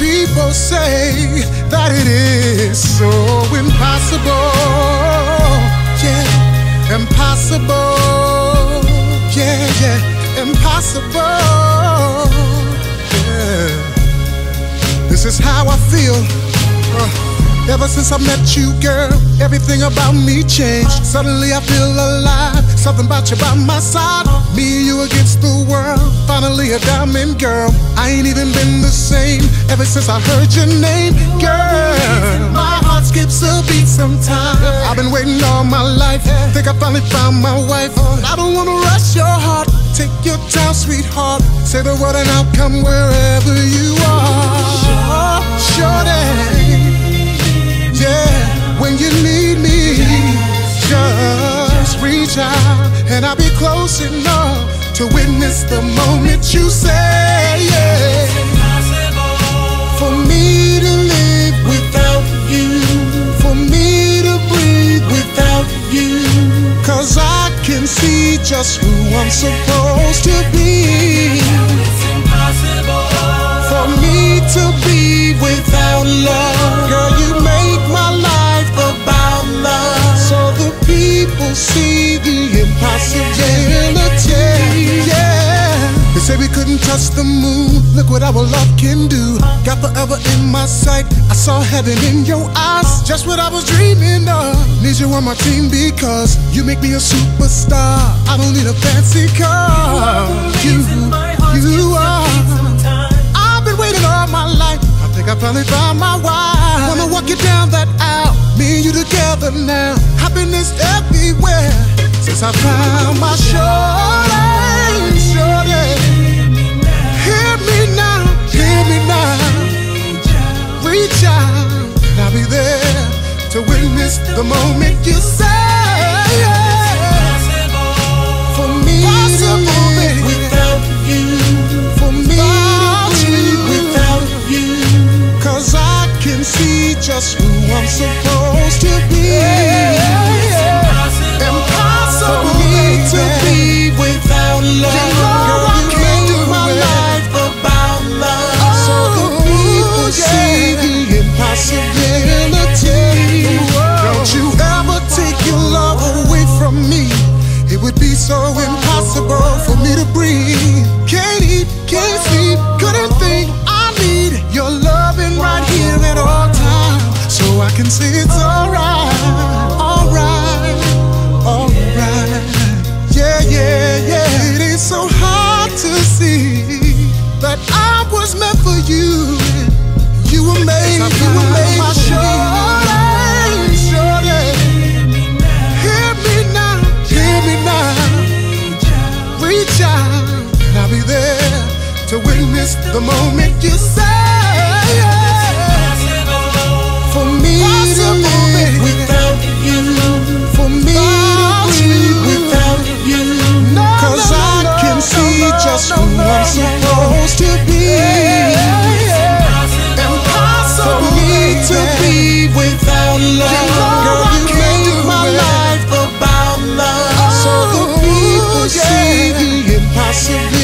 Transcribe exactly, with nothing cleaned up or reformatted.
people say that it is so impossible. Yeah, impossible. Yeah, yeah, impossible. Yeah. This is how I feel. Uh. Ever since I met you, girl, everything about me changed. Suddenly I feel alive. Something about you by my side. Me and you against the world. Finally a diamond girl. I ain't even been the same ever since I heard your name, girl. My heart skips a beat sometimes. I've been waiting all my life. Think I finally found my wife. I don't wanna rush your heart. Take your time, sweetheart. Say the word and I'll come wherever you are. Shorty. Yeah, when you need me, just reach out and I'll be close enough to witness the moment you say, yeah. For me to live without you, for me to breathe without you, cause I can see just who I'm supposed to be. For me to be without love, girl, you make my life about love, so the people see the impossibility. Yeah, they say we couldn't touch the moon. Look what our love can do. Got forever in my sight. I saw heaven in your eyes. Just what I was dreaming of. Need you on my team because you make me a superstar. I don't need a fancy car. You, you are. Waiting all my life, I think I finally found my wife. Wanna walk you down that aisle, me and you together now. Happiness everywhere, since I found my shorty, shorty. Hear me now, hear me now. Reach out, and I'll be there to witness the moment you say, yeah. For me to live without you, for me cause I can see just who I'm supposed to be. Yeah. Impossible for me to be without love. You know I can't do my life about love, so the people see the impossibility. Don't you ever take your love away from me. It would be so impossible for me to breathe. Can't eat, can't sleep, couldn't think. Your loving right here at all times, so I can say it's alright, alright, alright. Yeah, yeah, yeah. It ain't so hard to see that I was meant for you. You were made, you were made my shorty, shorty. Hear me now, hear me now. Reach out, and I'll be there to witness the moment you say. For me to live without you, for me to breathe without you, cause I can see just who I'm supposed to be. Impossible for me to be without love, girl, you make my life about love, so the people see the impossibility.